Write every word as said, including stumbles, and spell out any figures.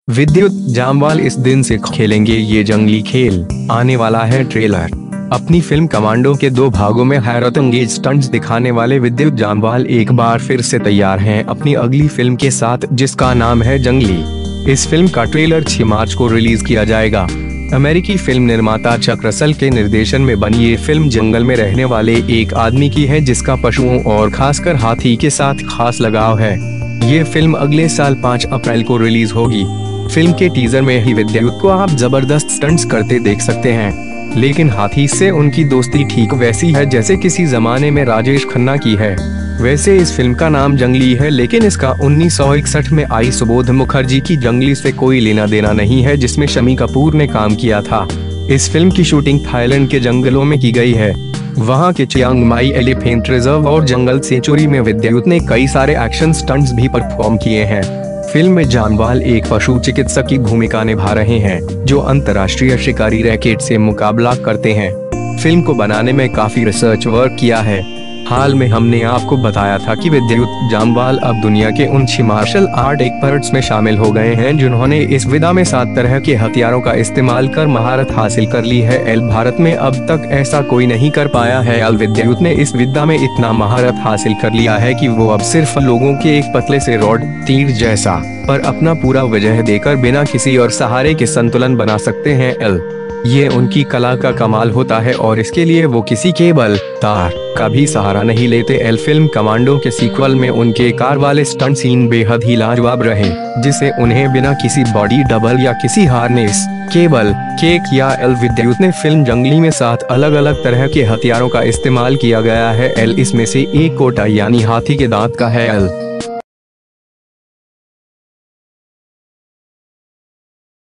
विद्युत जामवाल इस दिन से खेलेंगे ये जंगली खेल, आने वाला है ट्रेलर। अपनी फिल्म कमांडो के दो भागों में हैरत अंगेज स्टंट्स दिखाने वाले विद्युत जामवाल एक बार फिर से तैयार हैं अपनी अगली फिल्म के साथ, जिसका नाम है जंगली। इस फिल्म का ट्रेलर छह मार्च को रिलीज किया जाएगा। अमेरिकी फिल्म निर्माता चक रसल के निर्देशन में बनी ये फिल्म जंगल में रहने वाले एक आदमी की है जिसका पशुओं और खासकर हाथी के साथ खास लगाव है। ये फिल्म अगले साल पाँच अप्रैल को रिलीज होगी। फिल्म के टीजर में ही विद्युत को आप जबरदस्त स्टंट्स करते देख सकते हैं, लेकिन हाथी से उनकी दोस्ती ठीक वैसी है जैसे किसी जमाने में राजेश खन्ना की है। वैसे इस फिल्म का नाम जंगली है, लेकिन इसका उन्नीस सौ इकसठ में आई सुबोध मुखर्जी की जंगली से कोई लेना देना नहीं है, जिसमें शम्मी कपूर ने काम किया था। इस फिल्म की शूटिंग थाईलैंड के जंगलों में की गई है। वहां के चियांग माई एलिफेंट रिजर्व और जंगल सेंचुरी में विद्युत ने कई सारे एक्शन स्टंट्स भी परफॉर्म किए हैं। फिल्म में जामवाल एक पशु चिकित्सक की भूमिका निभा रहे हैं, जो अंतर्राष्ट्रीय शिकारी रैकेट से मुकाबला करते हैं। फिल्म को बनाने में काफी रिसर्च वर्क किया है। हाल में हमने आपको बताया था कि विद्युत जामवाल अब दुनिया के उन छह मार्शल आर्ट एक्सपर्ट्स में शामिल हो गए हैं जिन्होंने इस विधा में सात तरह के हथियारों का इस्तेमाल कर महारत हासिल कर ली है। एल भारत में अब तक ऐसा कोई नहीं कर पाया है। एल विद्युत ने इस विधा में इतना महारत हासिल कर लिया है कि वो अब सिर्फ लोगों के एक पतले से रॉड तीर जैसा पर अपना पूरा वजह देकर बिना किसी और सहारे के संतुलन बना सकते हैं। एल ये उनकी कला का कमाल होता है और इसके लिए वो किसी केबल तार का भी सहारा नहीं लेते। एल फिल्म कमांडो के सीक्वल में उनके कार वाले स्टंट सीन बेहद ही लाजवाब रहे, जिसे उन्हें बिना किसी बॉडी डबल या किसी हार्नेस केबल के किया। एल विद्युत ने फिल्म जंगली में सात अलग अलग तरह के हथियारों का इस्तेमाल किया गया है। एल इसमें से एक कोटा यानी हाथी के दांत का है। एल